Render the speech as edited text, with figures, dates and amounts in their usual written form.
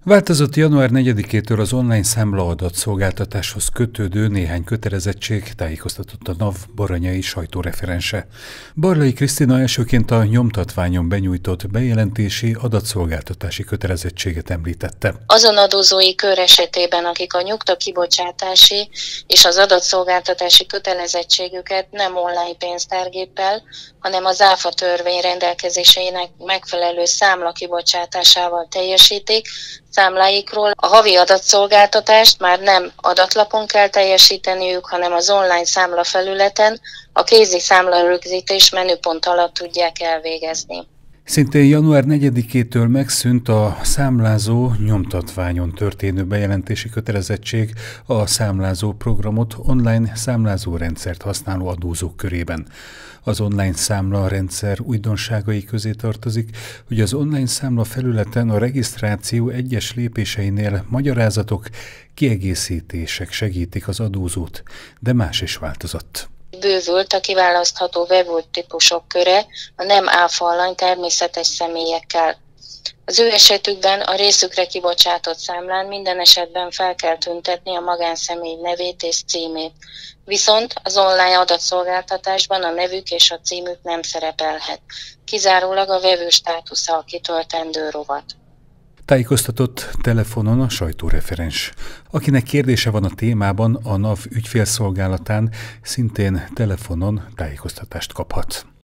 Változott január 4-től az online számlaadat szolgáltatáshoz kötődő néhány kötelezettség, tájékoztatott a NAV baranyai sajtóreferense. Barlai Krisztina elsőként a nyomtatványon benyújtott bejelentési adatszolgáltatási kötelezettséget említette. Azon adózói kör esetében, akik a nyugtakibocsátási és az adatszolgáltatási kötelezettségüket nem online pénztárgéppel, hanem az ÁFA törvény rendelkezéseinek megfelelő számla kibocsátásával teljesítik, számláikról a havi adatszolgáltatást már nem adatlapon kell teljesíteniük, hanem az online számlafelületen a kézi számlarögzítés menüpont alatt tudják elvégezni. Szintén január 4-től megszűnt a számlázó nyomtatványon történő bejelentési kötelezettség a számlázó programot online számlázó rendszert használó adózók körében. Az online számla rendszer újdonságai közé tartozik, hogy az online számla felületen a regisztráció egyes lépéseinél magyarázatok, kiegészítések segítik az adózót, de más is változott. Bővült a kiválasztható webholt típusok köre a nem áfa alany természetes személyekkel. Az ő esetükben a részükre kibocsátott számlán minden esetben fel kell tüntetni a magánszemély nevét és címét. Viszont az online adatszolgáltatásban a nevük és a címük nem szerepelhet. Kizárólag a vevő státusza a kitöltendő rovat. Tájékoztatott telefonon a sajtóreferens. Akinek kérdése van a témában, a NAV ügyfélszolgálatán szintén telefonon tájékoztatást kaphat.